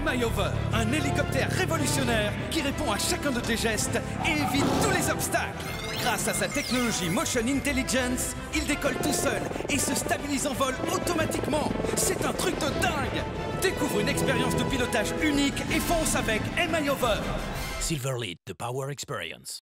MI-Hover, un hélicoptère révolutionnaire qui répond à chacun de tes gestes et évite tous les obstacles. Grâce à sa technologie Motion Intelligence, il décolle tout seul et se stabilise en vol automatiquement. C'est un truc de dingue! Découvre une expérience de pilotage unique et fonce avec MI-Hover. Silverlead, the power experience.